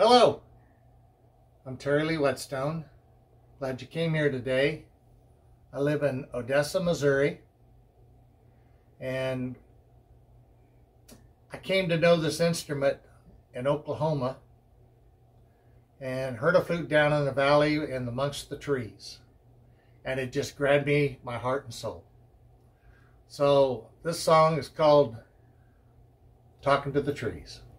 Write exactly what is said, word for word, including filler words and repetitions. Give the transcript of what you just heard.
Hello, I'm TerryLee WHETSTONE. Glad you came here today. I live in Odessa, Missouri, and I came to know this instrument in Oklahoma and heard a flute down in the valley and amongst the trees, and it just grabbed me, my heart and soul. So this song is called Talking to the Trees.